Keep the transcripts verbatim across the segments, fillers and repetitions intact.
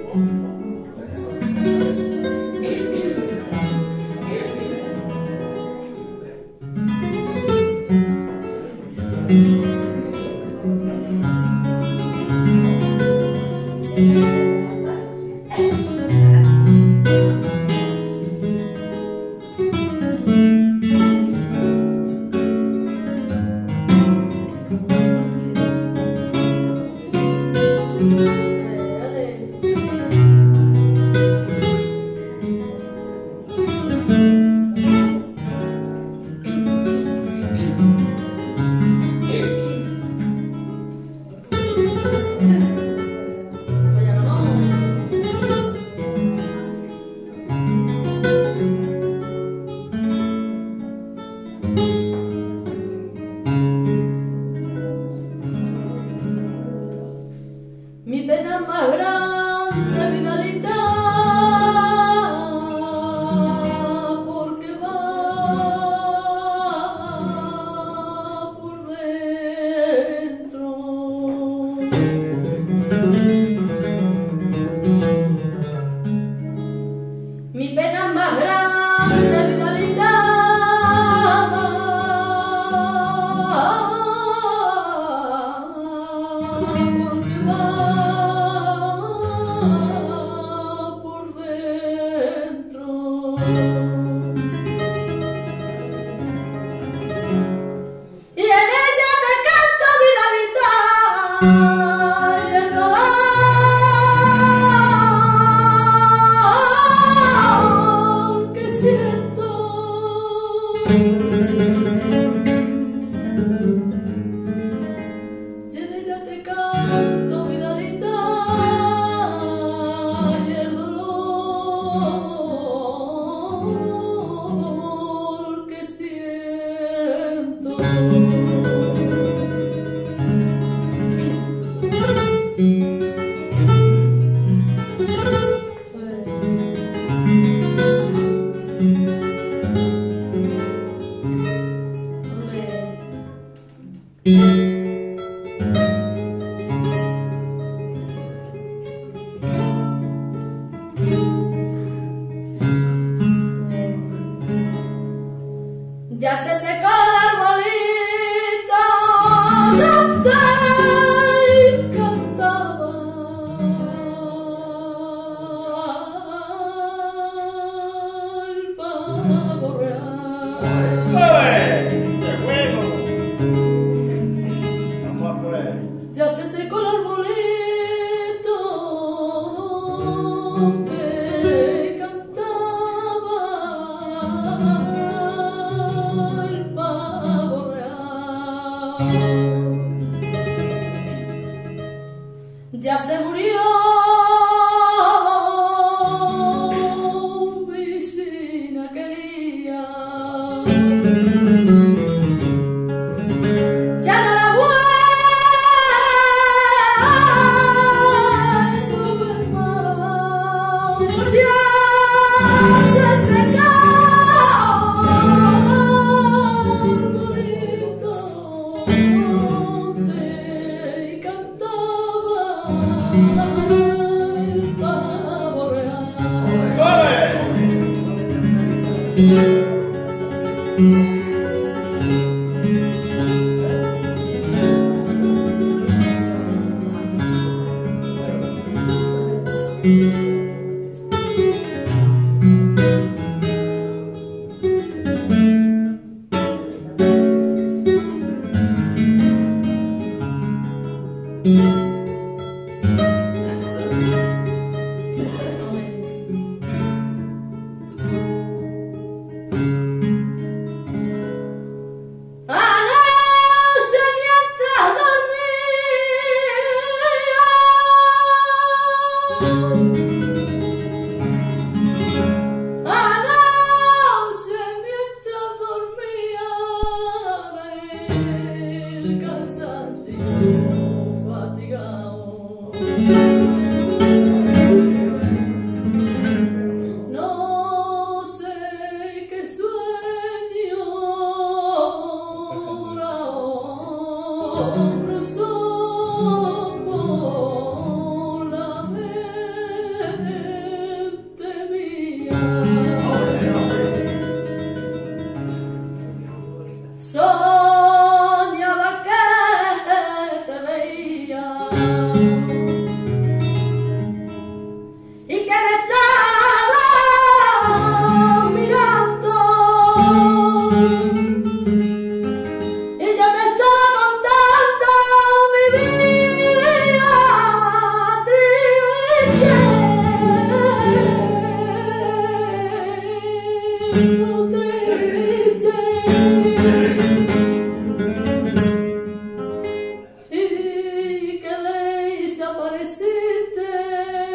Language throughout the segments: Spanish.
Mi pena más grande, mi maldita, porque va por dentro. Mi pena más grande, mi maldita, porque va por dentro. Y en ella te canto mi vida y el dolor que siento. Y en ella te canto mi vida y el dolor que siento. Ya se secó el arbolito donde cantaba el pavo real. ¡Qué bueno! Vamos a por él. Ya se secó el arbolito donde cantaba el pavo real. Ya se murió mi sina quería. Ya no la vuelvo a ver más. Ya se secó el arbolito donde cantaba el pavo real. ¡Ole! Anoche mientras dormía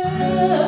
Muere